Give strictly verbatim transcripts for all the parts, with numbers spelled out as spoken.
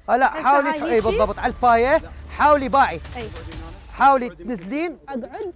آه لا حاولي اي بالضبط على الفايه، حاولي باعي اي حاولي تنزلين. اقعد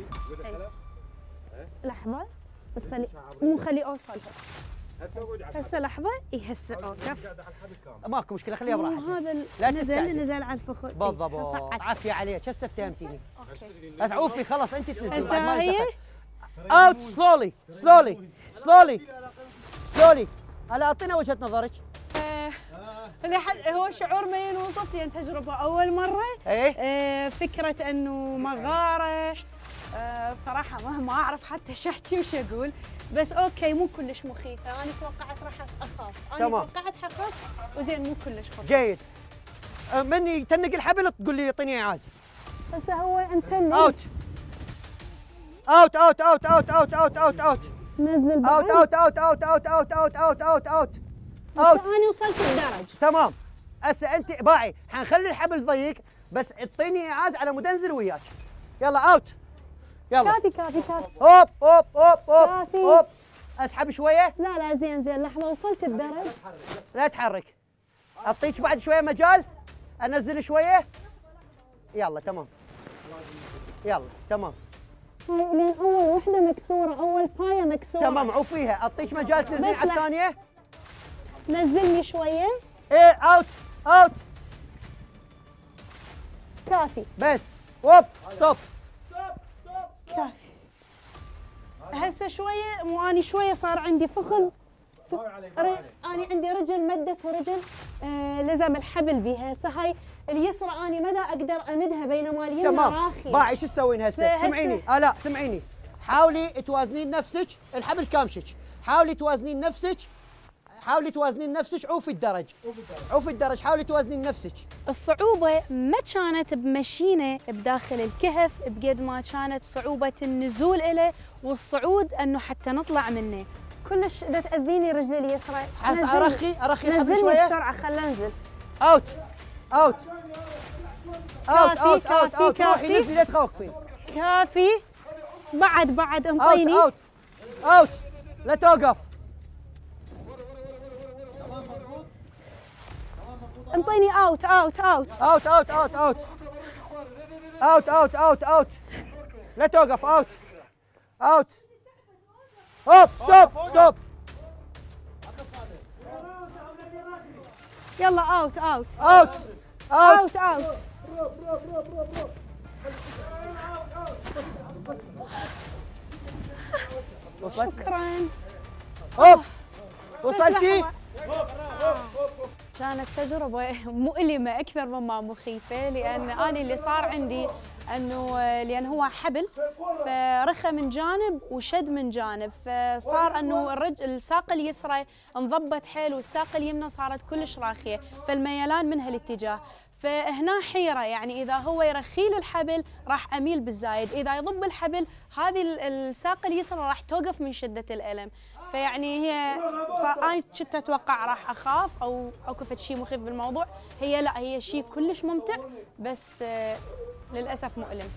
لحظه بس خلي مو خلي اوصل هسه لحظه. اي هسه اوقف ماكو مشكله خليها براحتك. هذا لا نزل تستعجل. نزل على الفخذ بالضبط عافيه عليك. هسه افتهمتيني. اوكي بس عوفي خلاص انت تنزلي بعد هسه ما هي دخلت. اوت سلولي سلولي سلولي سلولي. هلا اعطينا وجهه نظرك. آه، اللي حد هو شعور ما ينوصف لان تجربه اول مره. ايه آه، فكره انه مغاره. آه، بصراحه ما ما اعرف حتى ايش احكي وش اقول، بس اوكي مو كلش مخيفه. انا توقعت راح اخاف، انا تمام. توقعت حخاف وزين مو كلش خفت. جيد. أه، من يتنق الحبل تقول لي اعطيني اعاز. هسه هو انتنق. اوت اوت اوت اوت اوت اوت اوت اوت اوت نزل بعد. اوت اوت اوت اوت اوت اوت اوت اوت اوت اوت هسه اوت. انا وصلت الدرج. تمام. هسه انت باعي حنخلي الحبل ضيق بس اعطيني اعاز على مود انزل وياك. يلا اوت. يلا كافي كافي كافي. هوب هوب هوب هوب كافي. هوب. اسحب شويه. لا لا زين زين لحظه وصلت الدرج. لا تحرك. اعطيك بعد شويه مجال. انزل شويه. يلا تمام. يلا تمام. هاي لين اول وحده مكسوره، اول بايه مكسوره. تمام عوفيها. اعطيك مجال تنزلين بس على لا. الثانيه. نزلني شويه. ايه اوت اوت. كافي بس هوب ستوب. كافي. هسه شويه مو اني شويه صار عندي فخذ. ر- اني عندي رجل مدت ورجل آه لزم الحبل بيها. هسه هاي اليسرى اني ما دا اقدر امدها بينما اليمنى تمام. راخيه. باعي شو تسوين هسه؟ فهسه- سمعيني. اه لا سمعيني. حاولي توازنين نفسك، الحبل كامشك. حاولي توازنين نفسك. حاولي توازنين نفسك. عوفي الدرج. عوفي الدرج. حاولي توازنين نفسك. الصعوبة ما كانت بمشينه بداخل الكهف بقد ما كانت صعوبة النزول إله والصعود أنه حتى نطلع منه. كلش دا تأذيني رجلي اليسرى. حس نزلني. ارخي ارخي الحبل نزلني شويه. بسرعة خل انزل. اوت اوت اوت كافي، اوت اوت كافي، اوت. روحي كافي. نزلي لا تخوفين. كافي. بعد بعد اوت انطيني. اوت اوت. لا توقف. انطيني اوت اوت اوت. اوت اوت اوت اوت اوت اوت اوت اوت. لا توقف. اوت اوت. هوب ستوب ستوب. يلا اوت اوت اوت اوت. اوت اوت. وصلت؟ شكرا. هوب وصلتي؟ كانت تجربة مؤلمة أكثر مما مخيفة، لأن أنا اللي صار عندي أنه لأن هو حبل فرخى من جانب وشد من جانب، فصار أنه الرجل الساق اليسرى انضبت حيل والساق اليمنى صارت كلش راخية، فالميلان من هالاتجاه. فهنا حيرة، يعني إذا هو يرخي لي الحبل راح أميل بالزايد، إذا يضب الحبل هذه الساق اليسرى راح توقف من شدة الألم. فيعني هي انا كنت اتوقع راح اخاف او او كفت شيء مخيف بالموضوع، هي لا هي شيء كلش ممتع بس آه للاسف مؤلم.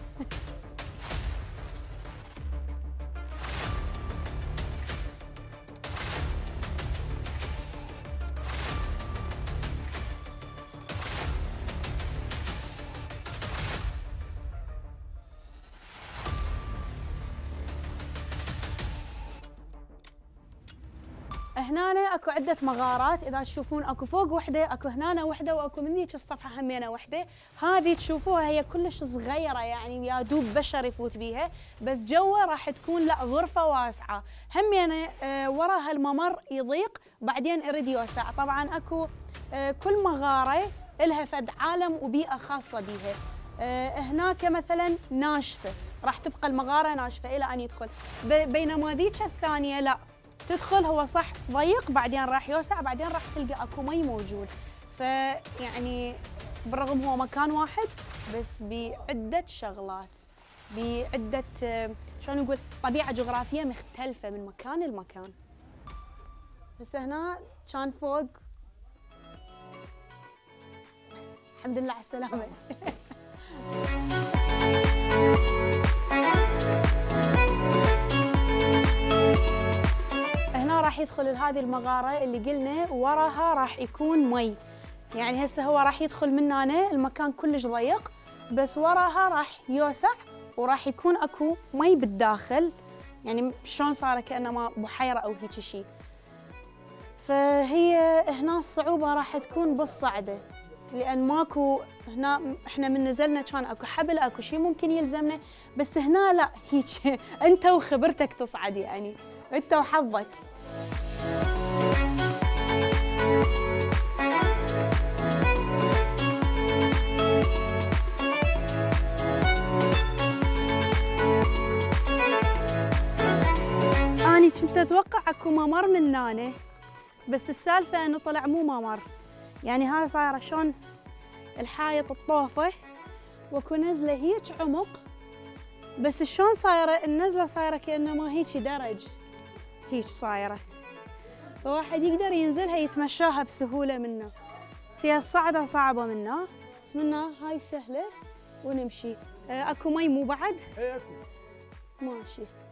هنا اكو عده مغارات، اذا تشوفون اكو فوق وحده، اكو هنا وحده، واكو من ذيك الصفحه همينه وحده. هذه تشوفوها هي كلش صغيره، يعني يا دوب بشر يفوت بيها، بس جوا راح تكون لا غرفه واسعه همينه. آه ورا هالممر يضيق بعدين يريد يوسع. طبعا اكو آه كل مغاره لها فد عالم وبيئه خاصه بيها. آه هناك مثلا ناشفه، راح تبقى المغاره ناشفه الى ان يدخل، بينما ذيك الثانيه لا، تدخل هو صح ضيق بعدين راح يوسع بعدين راح تلقى اكو مي موجود. فيعني بالرغم هو مكان واحد بس بعده شغلات، بعده شلون نقول طبيعه جغرافيه مختلفه من مكان لمكان. هسه هنا كان فوق. الحمد لله على السلامه. راح يدخل لهذه المغارة اللي قلنا وراها راح يكون مي. يعني هسه هو راح يدخل من هنا، المكان كلش ضيق، بس وراها راح يوسع وراح يكون اكو مي بالداخل، يعني شلون صار كأنما بحيرة او هيك شيء. فهي هنا الصعوبة راح تكون بالصعدة، لأن ماكو هنا احنا من نزلنا كان اكو حبل اكو شيء ممكن يلزمنا، بس هنا لا، هيك انت وخبرتك تصعد، يعني انت وحظك. اني كنت اتوقع اكو ممر من هنا، بس السالفة انه طلع مو ممر، يعني هاي صايرة شلون الحايط الطوفة واكو نزلة هيك عمق، بس شلون صايرة النزلة صايرة كأنما هيك درج هيك صايرة، فواحد يقدر ينزلها يتمشاها بسهولة منها. بس هي الصعدة صعبة منها، بس منها هاي سهلة ونمشي. اكو مي مو بعد؟ اي اكو. ماشي.